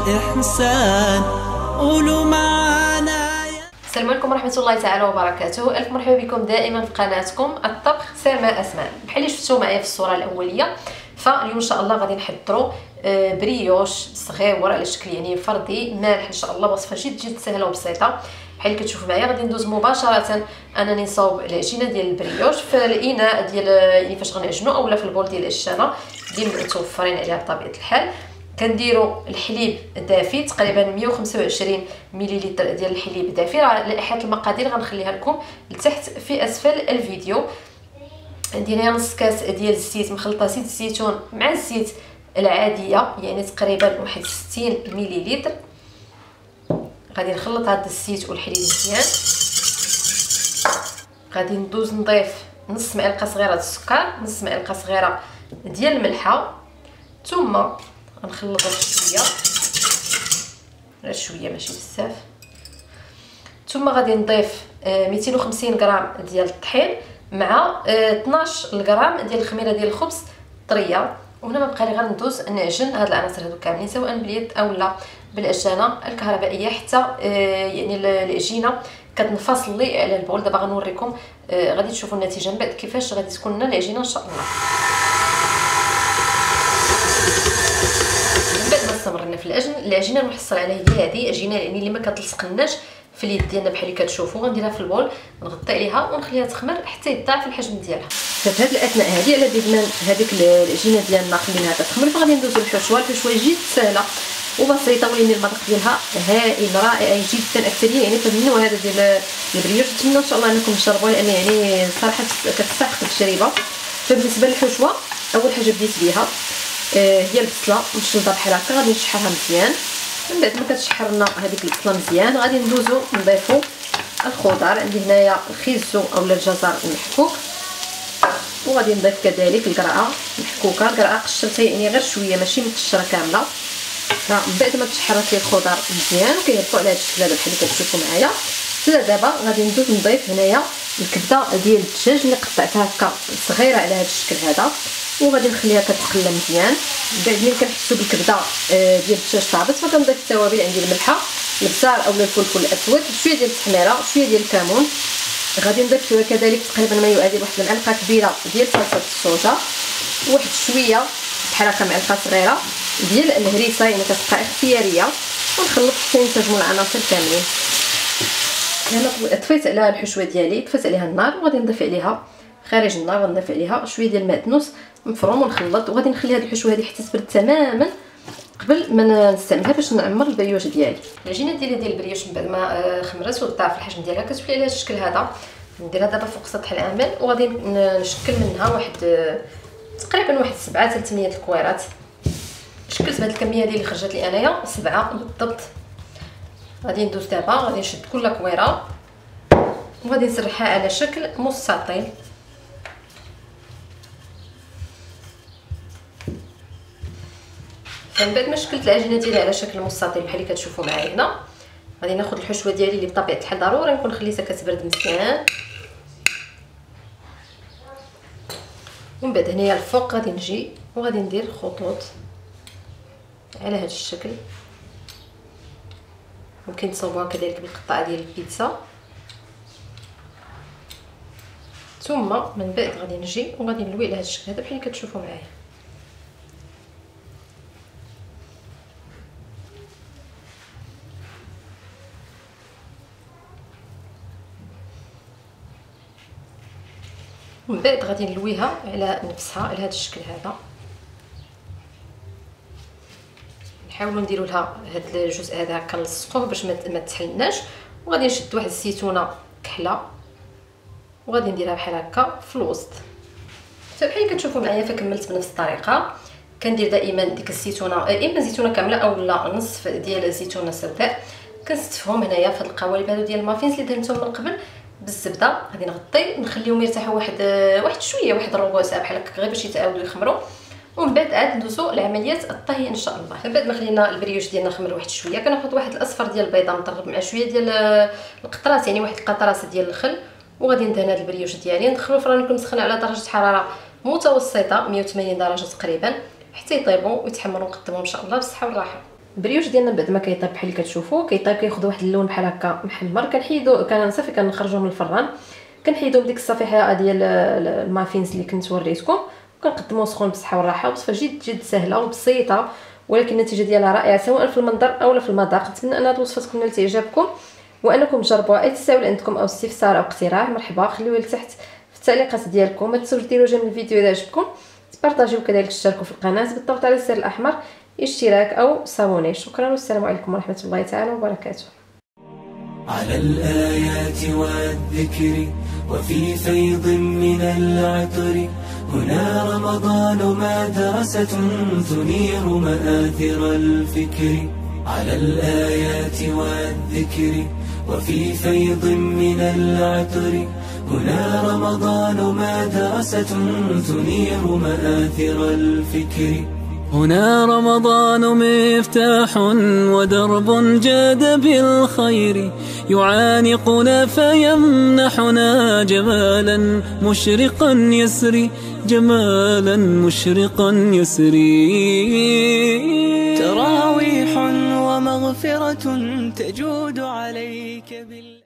الإحسان قولوا معانا. السلام عليكم ورحمه الله تعالى وبركاته. الف مرحبا بكم دائما في قناتكم الطبخ سما اسماء. بحال اللي شفتوا معايا في الصوره الاوليه، فاليوم ان شاء الله غادي نحضروا بريوش صغيور على شكل يعني فردي مالح ان شاء الله. وصفه جد سهله وبسيطه. بحال اللي كتشوفوا معايا غادي ندوز مباشره انني نصاوب العجينه ديال البريوش في الاناء ديال يعني فاش غنعجنوا اولا في البول ديال العجانه اللي متوفرين عليها بطبيعه الحال. كنديروا الحليب دافي تقريبا 125 مليلتر ديال الحليب دافي. لائحه المقادير غنخليها لكم لتحت في اسفل الفيديو. عندي هنا نص كاس ديال الزيت مخلطه زيت الزيتون مع الزيت العاديه يعني تقريبا واحد 60 مليلتر. غادي نخلط هذا الزيت والحليب مزيان. غادي ندوز نضيف نص معلقه صغيره السكر، نص معلقه صغيره ديال الملحه، ثم غنخلط شويه ماشي بزاف. ثم غادي نضيف 250 غرام ديال الطحين مع 12 غرام ديال الخميره ديال الخبز طريه. وهنا ما بقى لي غير ندوز نعجن هاد العناصر هادو كاملين سواء باليد اولا بالعجانه الكهربائيه حتى يعني العجينه كتنفصل لي على البول. دابا غنوريكم غادي تشوفوا النتيجه من بعد كيفاش غادي تكون لنا العجينه ان شاء الله. من بعد ما استمرنا في العجينه المحصله عليها هي هذه عجينه يعني اللي ما كتلصقناش في اليد ديالنا بحال اللي كتشوفوا. غنديرها في البول نغطي عليها ونخليها تخمر حتى يضاعف الحجم ديالها. ففي هذه الاثناء هذه على بيد ما هذيك العجينه ديالنا خليناها تخمر، فغادي ندوزو للحشوه. الحشوه جد سهله وبسيطه ولكن المذاق ديالها هائل رائع جدا. اكثرين يعني تمنوا هذا ديال البريوش، نتمنى ان شاء الله انكم تجربوه لان يعني صراحه كتستحق التجربه. فبالنسبه للحشوه اول حاجه بديت بها هي البصله مشلضه بحال هكا. غادي نشحرها مزيان. من بعد ما كتشحر لنا هذيك البصله مزيان غادي ندوزو نضيفو الخضر. عندي هنايا الخيزو اولا الجزر المحكوك، وغادي نضيف كذلك القرعه محكوكه. القرعه قشرتها يعني غير شويه ماشي مقشره كامله. من بعد ما تشحرت لي الخضر مزيان وكيهبطوا على هذا الشكل هذا بحال اللي كتشوفوا معايا. دابا غادي ندوز نضيف هنايا الكبده ديال الدجاج اللي قطعتها هكا صغيره على هذا الشكل هذا، وغادي نخليها كتقلى مزيان. بعد ملي كنحسوا بالكبده ديال الدجاج طابت فكنضيف التوابل. عندي الملحه البصار اولا الفلفل الاسود، شويه ديال التحميره، شويه ديال الكمون. غادي نضيف كذلك تقريبا ما يعادل واحد المعلقه كبيره ديال صلصه الصوصه، واحد شويه بحال هكا معلقه صغيره ديال الهريسه يعني كتبقى اختياريه، ونخلط حتى ينسجموا العناصر كاملين. هنا طفيت على الحشوه ديالي، طفيت عليها النار وغادي نضيف عليها خارج النار غنضيف عليها شويه ديال المعدنوس مفروم ونخلط. وغادي نخلي هذه الحشوه هذه حتى تبرد تماما قبل ما نستعملها باش نعمر البريوش ديالي. العجينه ديال البريوش من بعد ما خمرت وضاعف الحجم ديالها كتولي على هذا الشكل هذا. نديرها دابا فوق سطح العمل وغادي نشكل منها واحد تقريبا واحد 7 حتى 8 الكويرات. شكلت بهذه الكميه هذه اللي خرجت لي انايا 7 بالضبط. غادي ندوز دابا غادي نشد كل كويره وغادي نسرحها على شكل مستطيل. فمن بعد ما شكلت العجينه ديالي على شكل مستطيل بحال اللي كتشوفوا معايا هنا، غادي ناخذ الحشوه ديالي اللي بطبيعه الحال ضروري نكون خليتها كتبرد مزيان. ومن بعد هنايا الفوق غادي نجي وغادي ندير خطوط على هذا الشكل. ممكن تصاوبوها كذلك بالقطعه ديال البيتزا. ثم من بعد غادي نجي وغادي نلوي على هذا الشكل هذا بحال اللي كتشوفوا معايا. ومن بعد غادي نلويها على نفسها على هذا الشكل هذا. نحاولوا نديروا لها هذا الجزء هذا هكا نلصقوه باش ما تحلناش. وغادي نشد واحد الزيتونه كحله وغادي نديرها بحال هكا في الوسط. فبحال اللي كتشوفوا معايا فكملت بنفس الطريقه. كندير دائما ديك الزيتونه اما زيتونه كامله اولا نصف ديال الزيتونه سوداء. كنستفهم هنايا في هاد القوالب هادو ديال المافينز اللي درتهم من قبل بالزبده. غادي نغطي نخليهم يرتاحوا واحد شويه واحد ربع ساعه بحال هكا غير باش يتعاودوا يخمروا. ومن بعد عاد ندوزو لعمليه الطهي ان شاء الله. من بعد ما خلينا البريوش ديالنا خمر واحد شويه كناخذ واحد الاصفر ديال البيضه مطرب مع شويه ديال القطرات يعني واحد القطرات ديال الخل. وغادي ندهن هاد البريوش ديالي ندخلو الفران يكون مسخن على درجه حراره متوسطه 180 درجه تقريبا حتى يطيبوا ويتحمروا ونقدموا ان شاء الله بالصحه والراحه. البريوش ديالنا بعد ما كيطيب بحال اللي كتشوفوا كيطيب كياخذ واحد اللون بحال هكا محمر. كنحيدو صافي كنخرجوه من الفران، كنحيدو بديك الصفيحه ديال المافينز اللي كنت وريتكم، وكنقدموه سخون بالصحه والراحه. وصفه جد سهله وبسيطه، ولكن النتيجه ديالها رائعه سواء في المنظر او في المذاق. نتمنى ان هذه الوصفه تكون نالت اعجابكم وانكم تجربوها. اي تساؤل عندكم او استفسار او اقتراح مرحبا خليوه لتحت في التعليقات ديالكم. ما تنسوش ديروا جيم الفيديو اذا عجبكم، تبارطاجيو وكذلك تشتركوا في القناه بالضغط على الزر الاحمر اشتراك او صابوني. شكرا والسلام عليكم ورحمه الله تعالى وبركاته. على الآيات والذكر وفي فيض من العطر، هنا رمضان مدرسة تنير مآثر الفكر. على الآيات والذكر وفي فيض من العطر، هنا رمضان مدرسة تنير مآثر الفكر. هنا رمضان مفتاح ودرب جاد بالخير، يعانقنا فيمنحنا جمالا مشرقا يسري، جمالا مشرقا يسري. تراويح ومغفرة تجود عليك